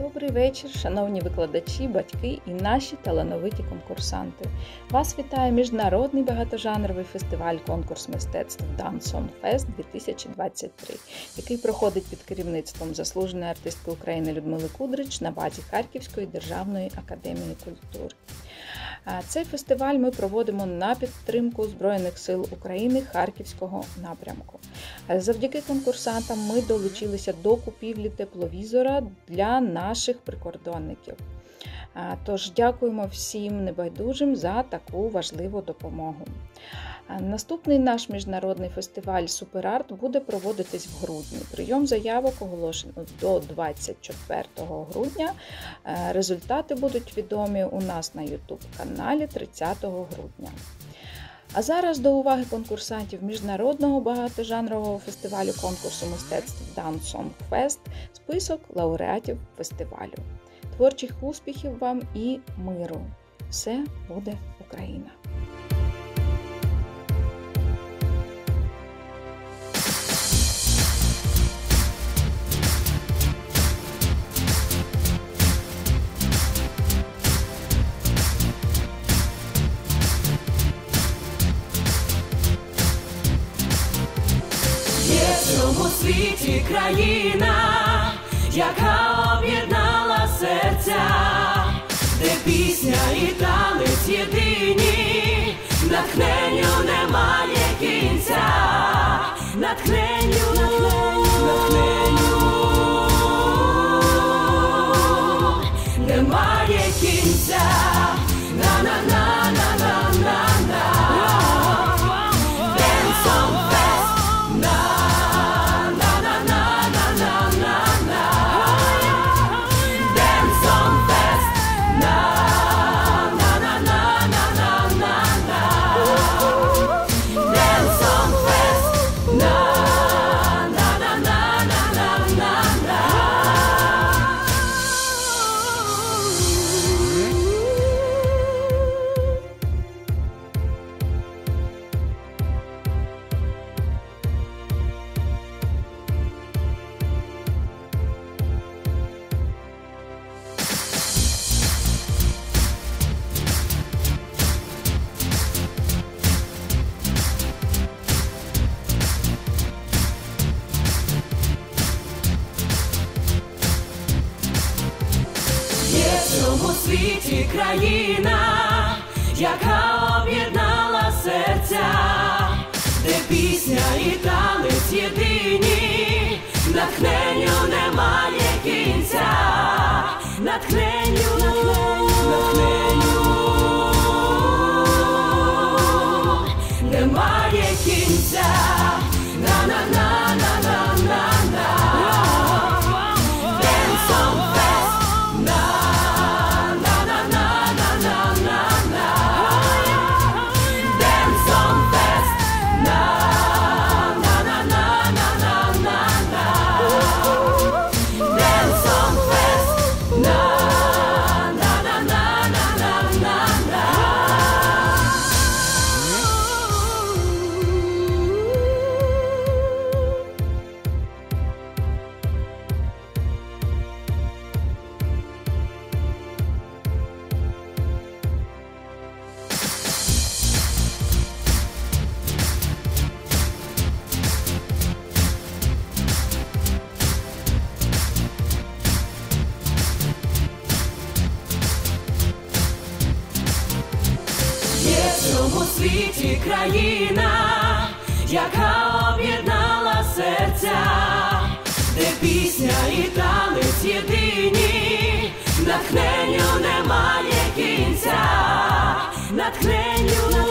Добрий вечір, шановні викладачі, батьки і наші талановиті конкурсанти. Вас вітає Міжнародний багатожанровий фестиваль-конкурс мистецтв Dance Song Fest 2023, який проходить під керівництвом заслуженої артистки України Людмили Кудрич на базі Харківської державної академії культури. Цей фестиваль ми проводимо на підтримку Збройних сил України Харківського напрямку. Завдяки конкурсантам ми долучилися до купівлі тепловізора для наших прикордонників. Тож дякуємо всім небайдужим за таку важливу допомогу. Наступний наш міжнародний фестиваль «Суперарт» буде проводитись в грудні. Прийом заявок оголошено до 24 грудня. Результати будуть відомі у нас на YouTube-каналі 30 грудня. А зараз до уваги конкурсантів Міжнародного багатожанрового фестивалю конкурсу мистецтв Dance Song Fest список лауреатів фестивалю. Творчих успіхів вам і миру! Все буде Україна! У світі країна, яка об'єднала серця, де пісня і танець єдині, натхненню немає кінця, натхненню немає кінця, на-на-на-на-на-на-на. Dance Song Fest, Dance Song Fest, Dance Song Fest, у світі країна, яка об'єднала серця, де пісня і танець єдині, натхненню немає кінця, натхненню немає кінця, на-на-на-на-на-на-на. Dance Song Fest, Dance Song Fest, Dance Song Fest, у світі країна, яка об'єднала серця, де пісня і танець єдині, натхненню немає кінця, натхненню